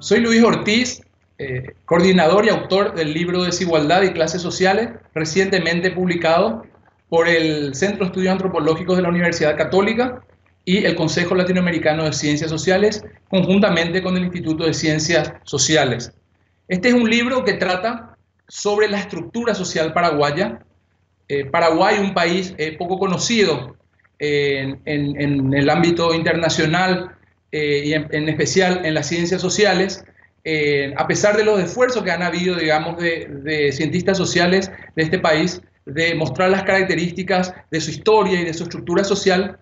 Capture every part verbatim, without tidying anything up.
Soy Luis Ortiz, eh, coordinador y autor del libro Desigualdad y Clases Sociales, recientemente publicado por el Centro de Estudios Antropológicos de la Universidad Católica y el Consejo Latinoamericano de Ciencias Sociales, conjuntamente con el Instituto de Ciencias Sociales. Este es un libro que trata sobre la estructura social paraguaya. Eh, Paraguay, un país eh, poco conocido eh, en, en el ámbito internacional, Eh, y en, en especial en las ciencias sociales, eh, a pesar de los esfuerzos que han habido, digamos, de, de cientistas sociales de este país, de mostrar las características de su historia y de su estructura social,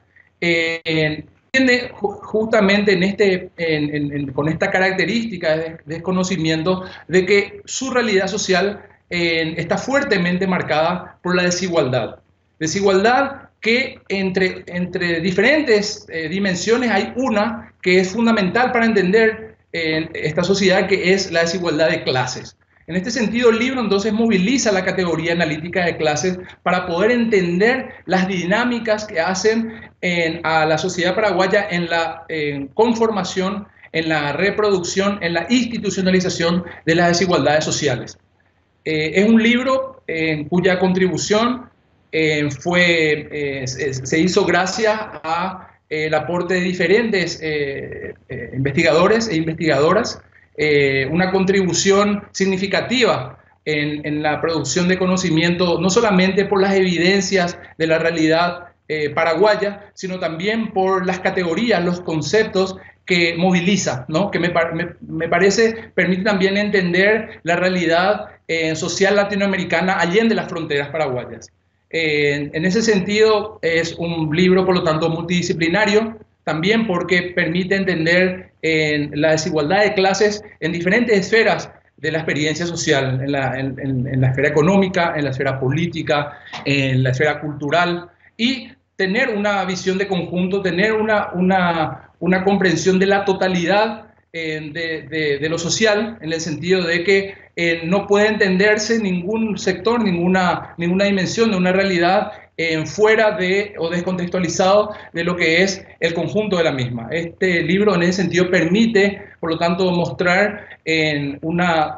eh, tiene justamente en este, en, en, en, con esta característica de desconocimiento de que su realidad social eh, está fuertemente marcada por la desigualdad. Desigualdad que entre, entre diferentes eh, dimensiones hay una que es fundamental para entender eh, esta sociedad, que es la desigualdad de clases. En este sentido, el libro entonces moviliza la categoría analítica de clases para poder entender las dinámicas que hacen eh, a la sociedad paraguaya en la eh, conformación, en la reproducción, en la institucionalización de las desigualdades sociales. Eh, es un libro eh, cuya contribución Eh, fue, eh, se hizo gracias a eh, el aporte de diferentes eh, eh, investigadores e investigadoras, eh, una contribución significativa en, en la producción de conocimiento, no solamente por las evidencias de la realidad eh, paraguaya, sino también por las categorías, los conceptos que moviliza, ¿no? Que me, me, me parece permite también entender la realidad eh, social latinoamericana allende las fronteras paraguayas. Eh, en ese sentido, es un libro, por lo tanto, multidisciplinario, también porque permite entender eh, la desigualdad de clases en diferentes esferas de la experiencia social, en la, en, en, en la esfera económica, en la esfera política, en la esfera cultural, y tener una visión de conjunto, tener una, una, una comprensión de la totalidad eh, de, de, de lo social, en el sentido de que Eh, no puede entenderse ningún sector, ninguna, ninguna dimensión de una realidad eh, fuera de o descontextualizado de lo que es el conjunto de la misma. Este libro en ese sentido permite, por lo tanto, mostrar eh, una,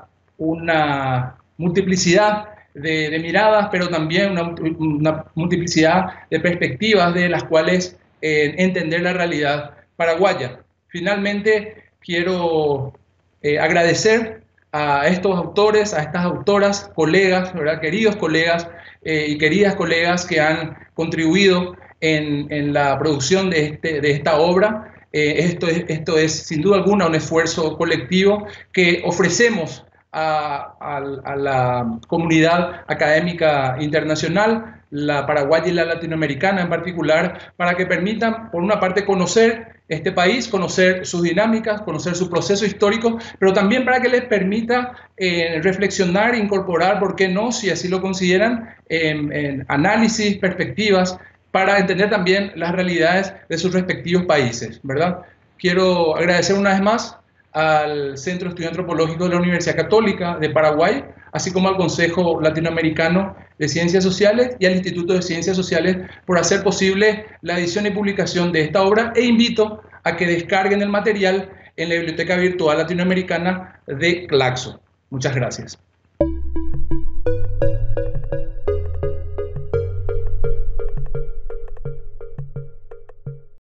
una multiplicidad de, de miradas, pero también una, una multiplicidad de perspectivas de las cuales eh, entender la realidad paraguaya. Finalmente, quiero eh, agradecer a estos autores, a estas autoras, colegas, ¿verdad? Queridos colegas eh, y queridas colegas que han contribuido en, en la producción de, este, de esta obra. Eh, esto, es, esto es, sin duda alguna, un esfuerzo colectivo que ofrecemos a, a, a la comunidad académica internacional, la paraguaya y la latinoamericana en particular, para que permitan, por una parte, conocer este país, conocer sus dinámicas, conocer su proceso histórico, pero también para que les permita eh, reflexionar, incorporar, ¿por qué no?, si así lo consideran, en, en análisis, perspectivas, para entender también las realidades de sus respectivos países, ¿verdad? Quiero agradecer una vez más al Centro de Estudios Antropológicos de la Universidad Católica de Paraguay, así como al Consejo Latinoamericano de Ciencias Sociales y al Instituto de Ciencias Sociales por hacer posible la edición y publicación de esta obra, e invito a que descarguen el material en la Biblioteca Virtual Latinoamericana de Claxo. Muchas gracias.